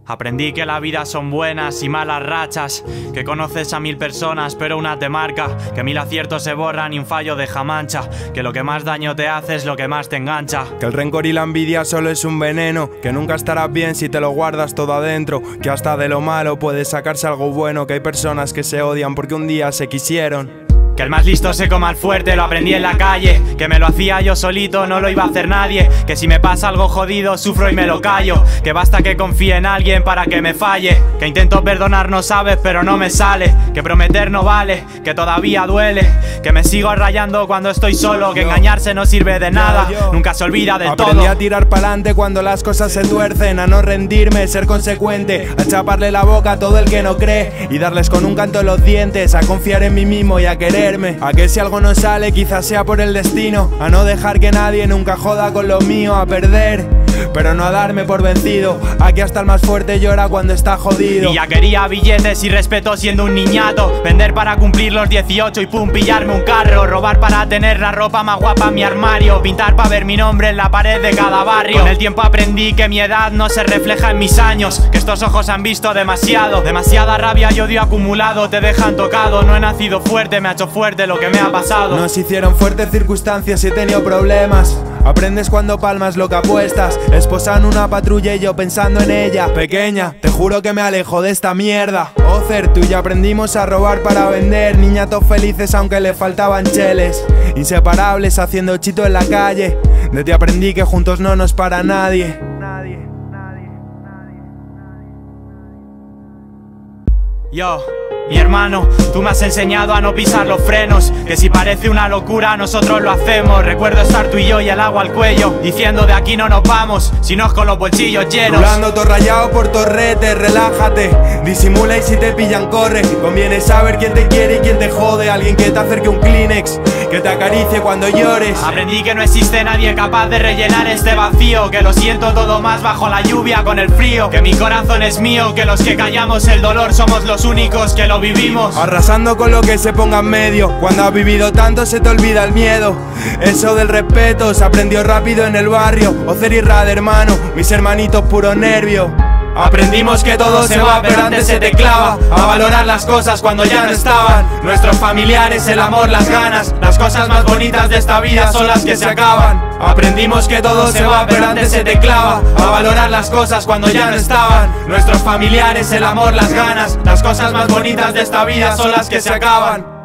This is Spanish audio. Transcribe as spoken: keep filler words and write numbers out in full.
Aprendí que la vida son buenas y malas rachas, que conoces a mil personas pero una te marca, que mil aciertos se borran y un fallo deja mancha, que lo que más daño te hace es lo que más te engancha. Que el rencor y la envidia solo es un veneno, que nunca estarás bien si te lo guardas todo adentro, que hasta de lo malo puede sacarse algo bueno, que hay personas que se odian porque un día se quisieron. Que el más listo se coma al fuerte, lo aprendí en la calle, que me lo hacía yo solito, no lo iba a hacer nadie, que si me pasa algo jodido sufro y me lo callo, que basta que confíe en alguien para que me falle, que intento perdonar no sabes pero no me sale, que prometer no vale, que todavía duele, que me sigo rayando cuando estoy solo, que engañarse no sirve de nada, nunca se olvida del todo. Aprendí a tirar pa'lante cuando las cosas se tuercen, a no rendirme, ser consecuente, a chaparle la boca a todo el que no cree y darles con un canto en los dientes, a confiar en mí mismo y a querer. A que si algo no sale quizás sea por el destino, a no dejar que nadie nunca joda con lo mío, a perder pero no a darme por vencido, aquí hasta el más fuerte llora cuando está jodido. Y ya quería billetes y respeto siendo un niñato, vender para cumplir los dieciocho y pum, pillarme un carro, robar para tener la ropa más guapa en mi armario, pintar para ver mi nombre en la pared de cada barrio. Con el tiempo aprendí que mi edad no se refleja en mis años, que estos ojos han visto demasiado, demasiada rabia y odio acumulado, te dejan tocado, no he nacido fuerte, me ha hecho fuerte lo que me ha pasado. Nos hicieron fuertes circunstancias y he tenido problemas. Aprendes cuando palmas lo que apuestas. Esposan una patrulla y yo pensando en ella. Pequeña, te juro que me alejo de esta mierda. Ocer, tú y yo aprendimos a robar para vender. Niñatos felices aunque le faltaban cheles. Inseparables haciendo chito en la calle. De ti aprendí que juntos no nos para nadie. Nadie, nadie, nadie, nadie. Yo Mi hermano, tú me has enseñado a no pisar los frenos, que si parece una locura nosotros lo hacemos. Recuerdo estar tú y yo y el agua al cuello, diciendo de aquí no nos vamos, sino con los bolsillos llenos. Rulando todo rayado por torrete, relájate, disimula y si te pillan corre. Conviene saber quién te quiere y quién te jode. Alguien que te acerque un Kleenex, que te acaricie cuando llores. Aprendí que no existe nadie capaz de rellenar este vacío, que lo siento todo más bajo la lluvia con el frío, que mi corazón es mío, que los que callamos el dolor somos los únicos que lo vivimos. Arrasando con lo que se ponga en medio, cuando has vivido tanto se te olvida el miedo. Eso del respeto se aprendió rápido en el barrio. Ocer y Rad, hermano, mis hermanitos puro nervio. Aprendimos que todo se va pero antes se te clava, a valorar las cosas cuando ya no estaban. Nuestros familiares, el amor, las ganas, las cosas más bonitas de esta vida son las que se acaban. Aprendimos que todo se va pero antes se te clava, a valorar las cosas cuando ya no estaban. Nuestros familiares, el amor, las ganas, las cosas más bonitas de esta vida son las que se acaban.